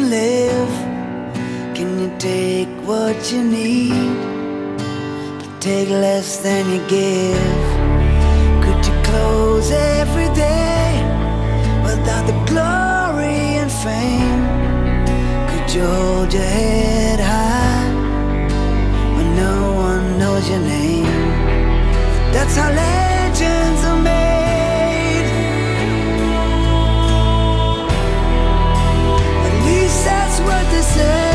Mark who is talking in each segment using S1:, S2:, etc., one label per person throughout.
S1: live? Can you take what you need, but take less than you give? Could you close every day without the glory and fame? Could you hold your head high when no one knows your name? That's how legends are made. At least that's what they say.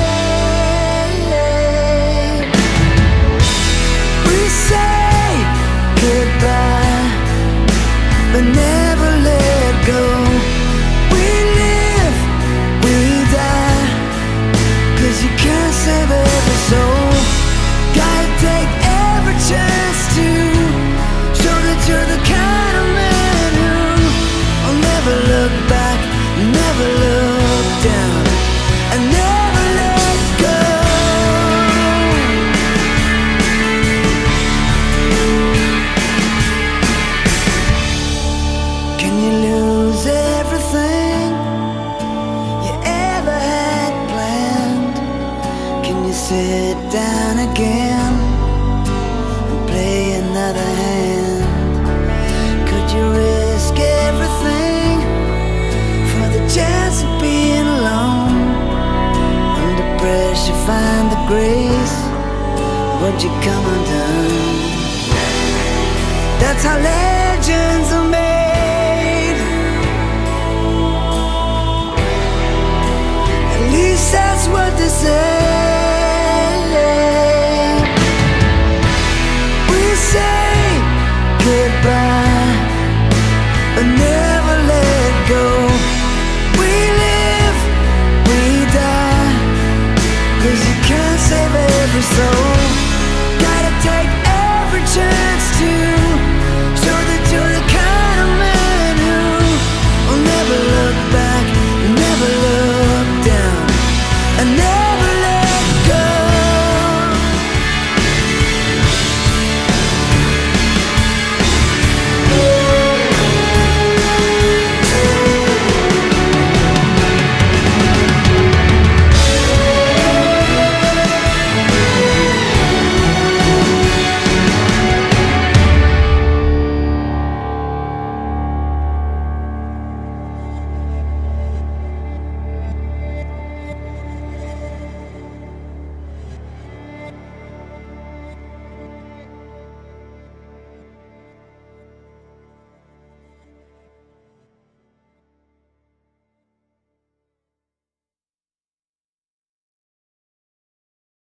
S1: We say goodbye, but never let go. We live, we die, 'cause you can't save every soul. Gotta take every chance to show that you're the kind of man who will never look back, never look down, and never let go. Can you lose everything you ever had planned? Can you sit down again and play another hand? Could you risk everything for the chance of being alone? Under pressure find the grace, would you come undone? That's how legends are made. At least that's what they say. We say goodbye, but never let go. We live, we die, 'cause you can't save every soul.